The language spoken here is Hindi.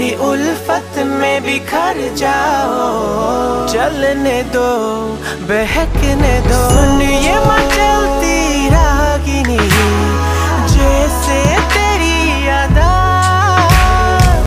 उल्फत में बिखर जाओ, चलने दो, बहकने दो।